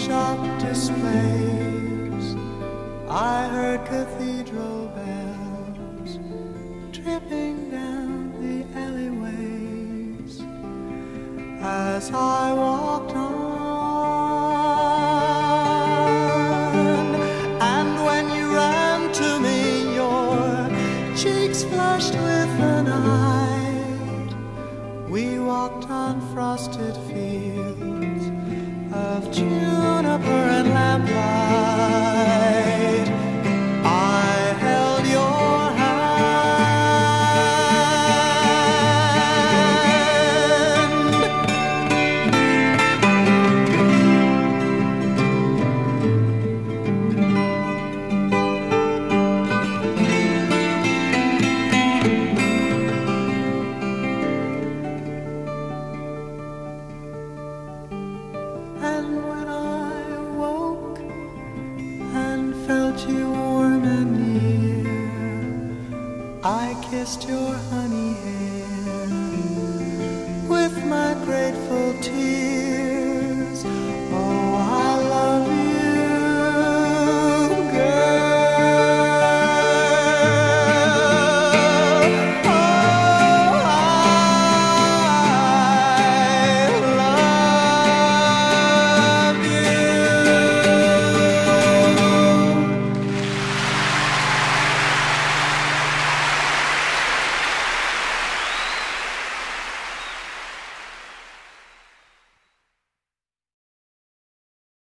shop displays, I heard cathedral bells tripping down the alleyways as I walked on. And when you ran to me, your cheeks flushed with the night. We walked on frosted fields of juniper and lamplight. I held your hand. And when I woke and felt you warm and near, I kissed your hand.